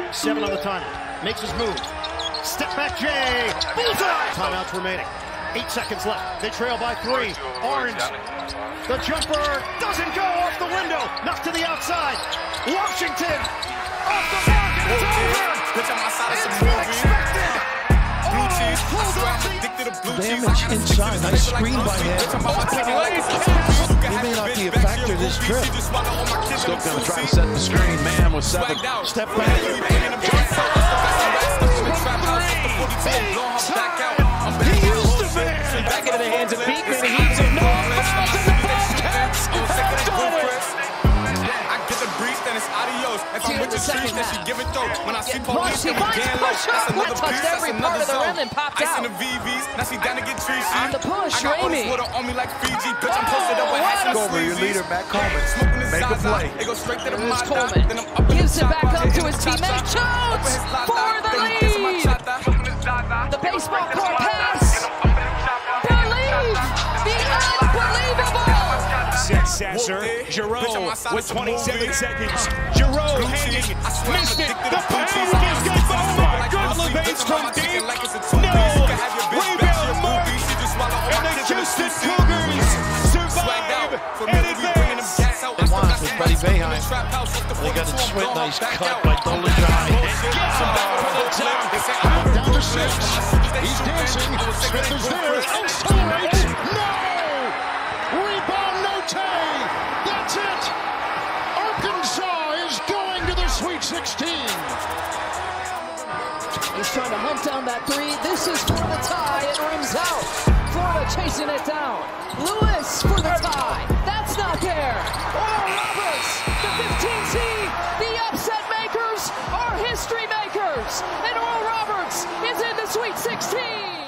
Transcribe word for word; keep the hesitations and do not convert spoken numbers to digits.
Seven on the timer. Makes his move. Step back, Jay. Bullseye. Timeouts remaining. Eight seconds left. They trail by three. Orange. The jumper doesn't go off the window. Knocked to the outside. Washington. Off the mark. And it's over. It's unexpected. Blue cheese. I swear I'm addicted to blue cheese. Damage inside. Nice screen by him. He may not be a factor this trip. Still going to try to set the screen. Man with seven. Step back. He used the man. Back into the hands of Beekman. He heaves it. No, falls in the Bobcats. I get the breeze, then it's adios. If I'm with the streets, then she give it though. When I see police, He then finds again, push that's up. another Touched piece, that's every part another of the zone. rim and popped Ice in out. the V Vs, now she down to get treachy. On the push, I got all this Ramey. water on me like Fiji. Bitch, I'm posted up with hats and Over your leader, sleeves. Matt Coleman. Smoking the Make a Zaza, play. it goes straight to the Here's Mata. Coleman. Then I'm up in Gives the it back chopper, up to hitting his the teammate. cha-cha. Shoots Up in his for the Then he gets my lead. chata. The baseball court pass. Believe the unbelievable. Sasser, Giroux with twenty-seven seconds. Giroux hanging, missed it. The pass is good. Oh my God, elevates from deep. No, rebound mark. And the Houston Cougars survive and advance. They want with Buddy Boeheim. They got a sweat nice cut by Dolajai. Down to six. He's dancing. Smith is there. Accelerates. No! Rebound, Note. That's it. Arkansas is going to the Sweet sixteen. He's trying to hunt down that three. This is for the tie. It rims out. Florida chasing it down. Lewis for the tie. That's not there. Oral Roberts, the fifteen seed. The upset makers are history makers. And Oral Roberts is in the Sweet sixteen.